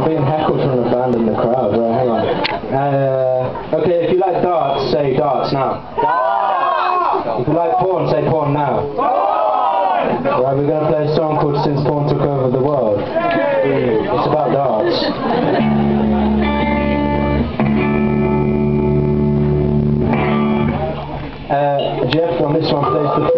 I'm being heckled from a band in the crowd. Right, hang on. Okay, if you like darts, say darts now. Darts! If you like porn, say porn now. Porn! Right, we're going to play a song called Since Porn Took Over the World. It's about darts. Jeff on this one plays the